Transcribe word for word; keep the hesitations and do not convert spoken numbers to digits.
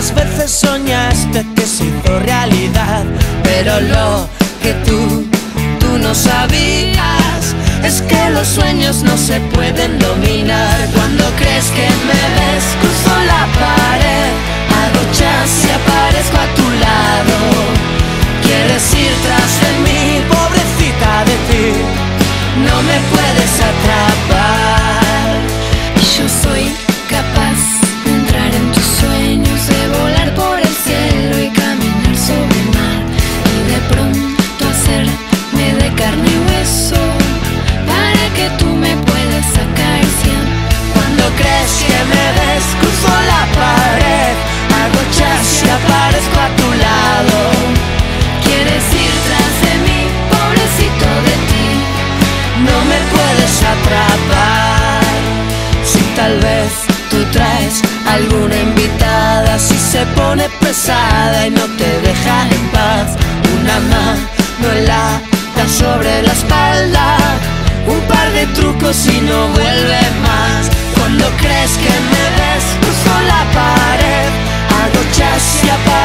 ¿Cuántas veces soñaste que se hizo realidad? Pero lo que tú, tú no sabías es que los sueños no se pueden dominar. Cuando crees que me ves, cruzo la pared, hago chas y aparezco a tu lado. Quieres ir tras de mí, pobrecita de ti, no me puedes atrapar. Y yo soy capaz de entrar en tus sueños, de volar por el cielo y caminar sobre el mar, y de pronto hacerme de carne y hueso para que tú me puedas acariciar. Cuando crees que me ves, cruzo la pared, hago chas y aparezco a tu lado. Quieres ir tras de mí, pobrecito de ti, no me puedes atrapar. Si tal vez tú traes alguna invitada, si se pone pesada y no te deja en paz, una mano helada sobre la espalda, un par de trucos y no vuelve más. Cuando crees que me ves, cruzo la pared, hago chas y aparezco